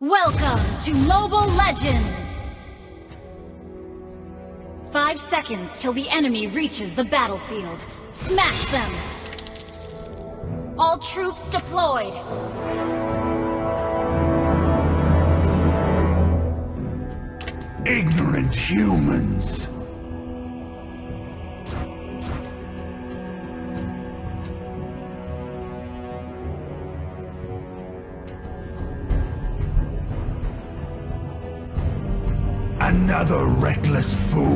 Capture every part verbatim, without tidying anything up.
Welcome to Mobile Legends! Five seconds till the enemy reaches the battlefield. Smash them! All troops deployed! Ignorant humans! Another reckless fool!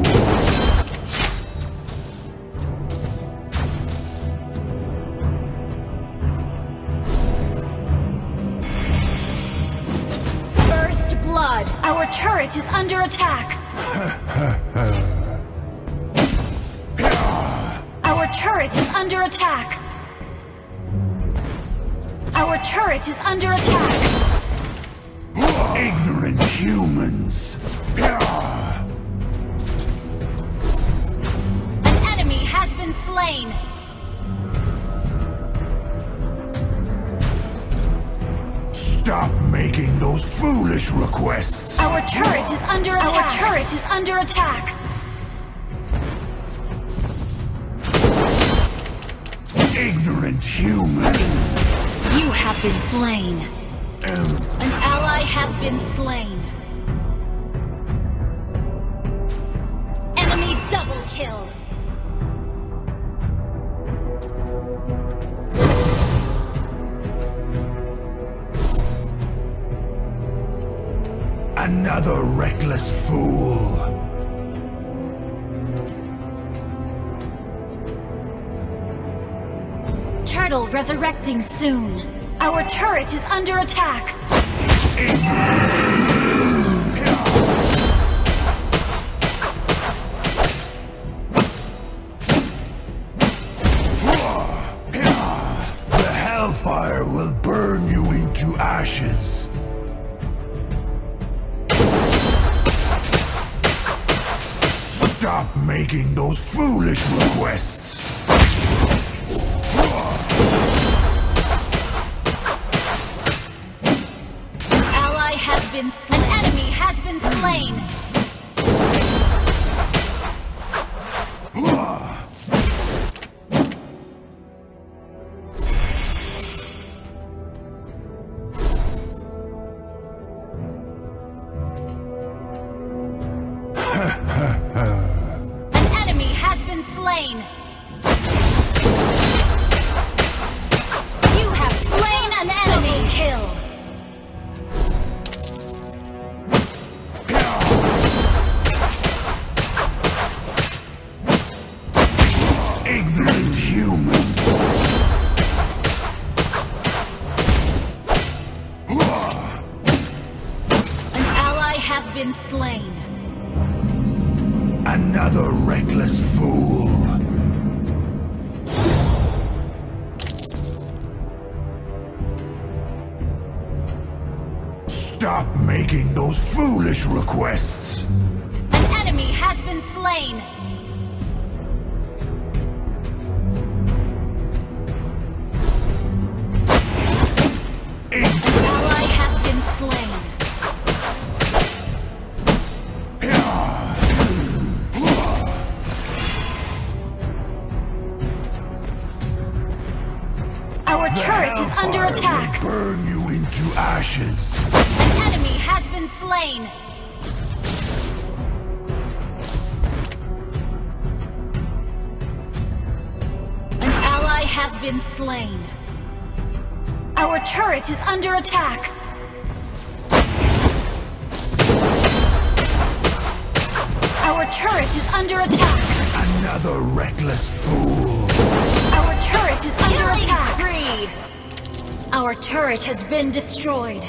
First blood! Our turret is under attack! Our turret is under attack! Our turret is under attack! Ignorant humans! An enemy has been slain! Stop making those foolish requests! Our turret is under attack! Our turret is under attack! Ignorant humans! You have been slain! An ally has been slain! Enemy double kill! Another reckless fool! Turtle resurrecting soon! Our turret is under attack! The hellfire will burn you into ashes! Stop making those foolish requests! Has been slain. An enemy has been slain. An enemy has been slain. You have slain an enemy. Kill. Ignorant humans! An ally has been slain. Another reckless fool! Stop making those foolish requests! An enemy has been slain. Our turret is under attack! Will burn you into ashes! An enemy has been slain! An ally has been slain. Our turret is under attack! Our turret is under attack! Another reckless fool! Our turret is under attack! Spree. Our turret has been destroyed.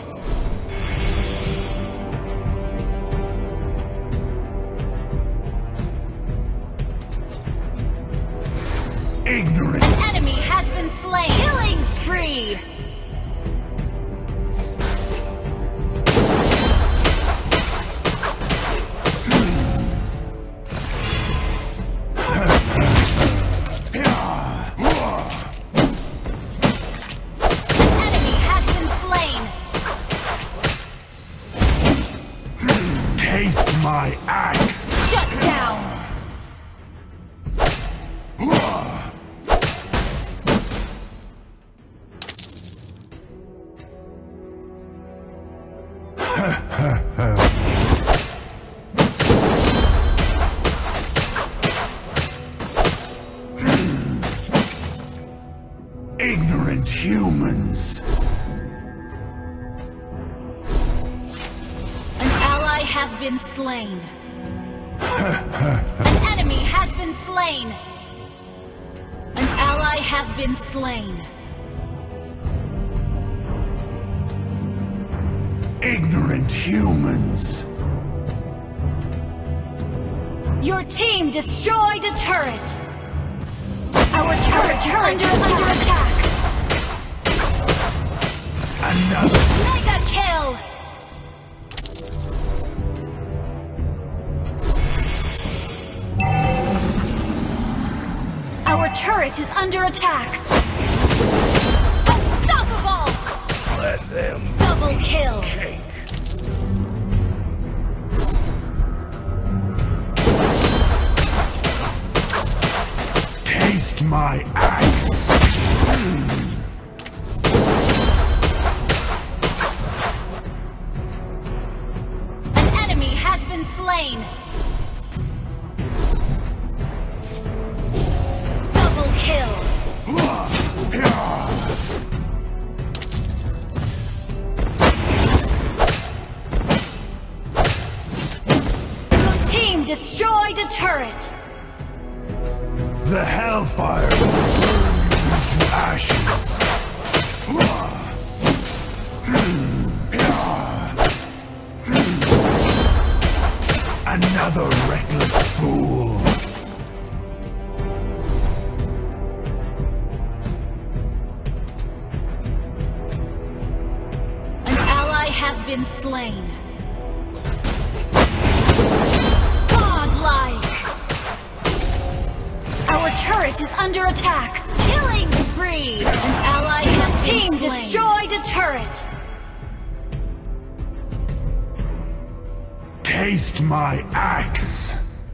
Ignorant! An enemy has been slain! Killing spree! Ignorant humans. An ally has been slain. An enemy has been slain. An ally has been slain. Ignorant humans. Your team destroyed a turret. Our turret, turret is under, under attack. Another. Mega kill. Our turret is under attack. Unstoppable. Let them. Double kill. Cake. Taste my axe. An enemy has been slain. Double kill. Your team destroyed a turret. The hellfire will burn you into ashes. Another reckless fool. An ally has been slain. Godlike. Our turret is under attack. Killing spree. An ally has team been slain. Destroyed a turret. Taste my axe.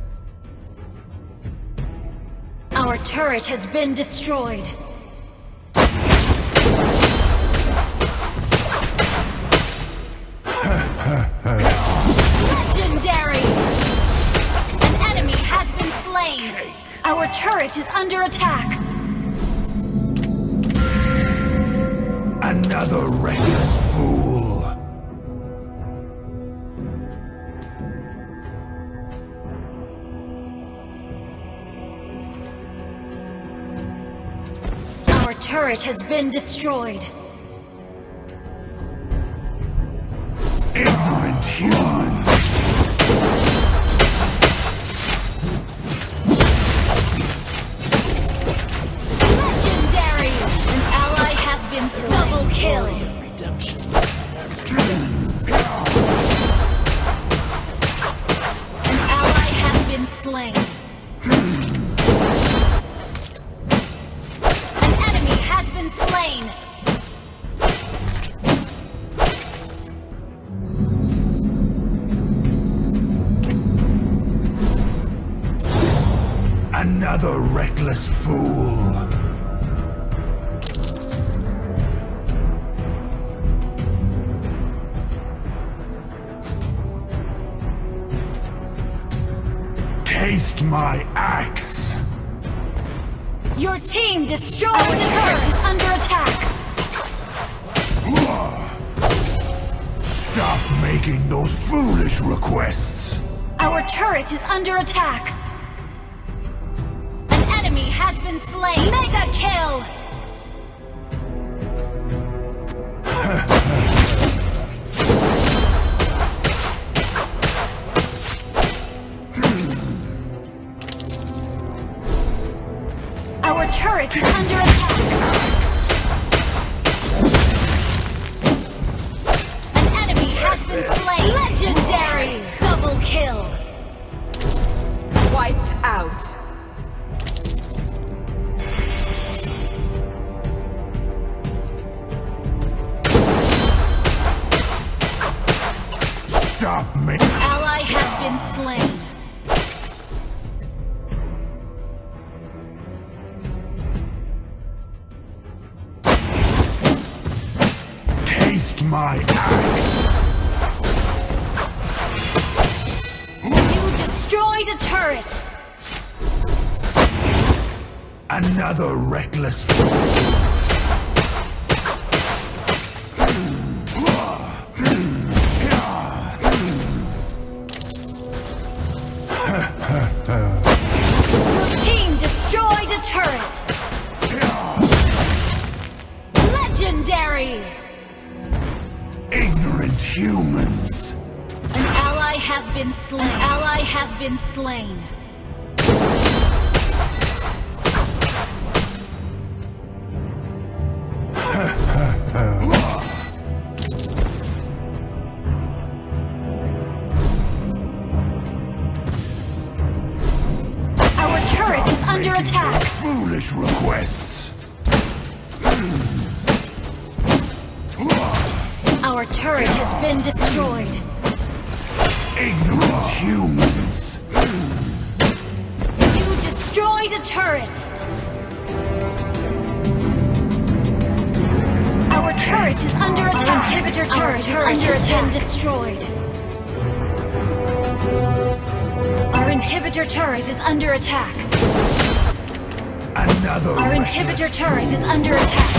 Our turret has been destroyed. Legendary! An enemy has been slain. Our turret is under attack. Another reckless fool. Our turret has been destroyed. Ignorant humans. Legendary! An ally has been double kill. Redemption. An ally has been slain. An enemy has been slain. Another reckless fool. Taste my axe. Your team destroyed the turret is under attack. Stop making those foolish requests. Our turret is under attack. An enemy has been slain. Mega kill. Our turret is under attack. An enemy has been slain. Legendary! Double kill. Wiped out. Stop me. An ally has been slain. Taste my axe. destroyed a turret! Another reckless fool! Your team destroyed a turret! Legendary! Ignorant humans! An ally has been slain. An ally has been slain. Our turret is under attack. Foolish requests! Our turret has been destroyed. Ignorant humans! You destroyed a turret! Our turret is under attack! Our inhibitor turret, Our turret is under attack. Been destroyed. Our inhibitor turret is under attack. Another Our inhibitor turret is under attack.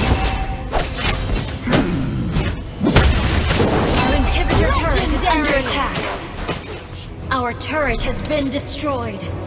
Our inhibitor turret is under attack. Our turret has been destroyed.